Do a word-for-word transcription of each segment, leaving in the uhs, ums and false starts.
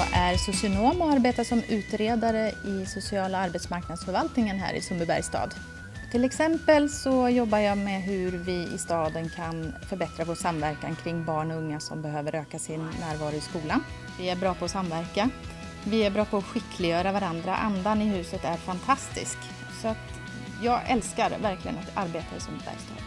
Jag är socionom och arbetar som utredare i sociala arbetsmarknadsförvaltningen här i Sundbybergs stad. Till exempel så jobbar jag med hur vi i staden kan förbättra vår samverkan kring barn och unga som behöver öka sin närvaro i skolan. Vi är bra på att samverka. Vi är bra på att skickliggöra varandra. Andan i huset är fantastisk. Så att jag älskar verkligen att arbeta i Sundbybergs stad.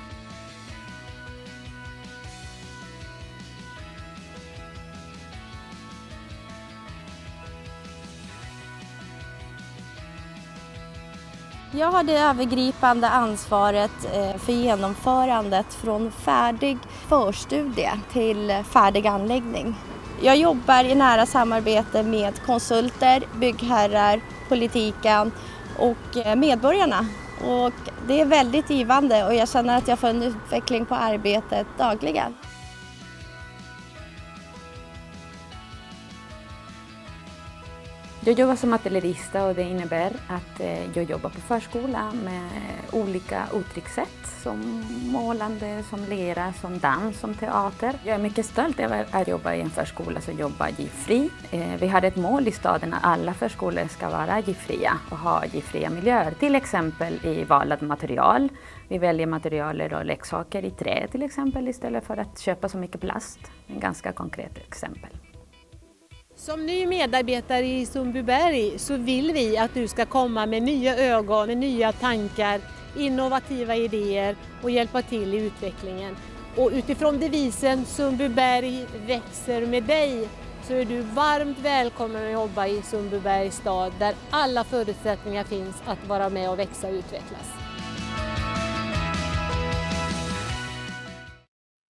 Jag har det övergripande ansvaret för genomförandet från färdig förstudie till färdig anläggning. Jag jobbar i nära samarbete med konsulter, byggherrar, politiken och medborgarna. Och det är väldigt givande och jag känner att jag får en utveckling på arbetet dagligen. Jag jobbar som ateljerista och det innebär att jag jobbar på förskola med olika uttryckssätt som målande, som lera, som dans, som teater. Jag är mycket stolt över att jobba i en förskola som jobbar giftfri. Vi har ett mål i staden att alla förskolor ska vara giftfria och ha giftfria miljöer. Till exempel i val av material. Vi väljer materialer och leksaker i trä till exempel istället för att köpa så mycket plast. En ganska konkret exempel. Som ny medarbetare i Sundbyberg så vill vi att du ska komma med nya ögon, med nya tankar, innovativa idéer och hjälpa till i utvecklingen. Och utifrån devisen Sundbyberg växer med dig så är du varmt välkommen att jobba i Sundbybergs stad där alla förutsättningar finns att vara med och växa och utvecklas.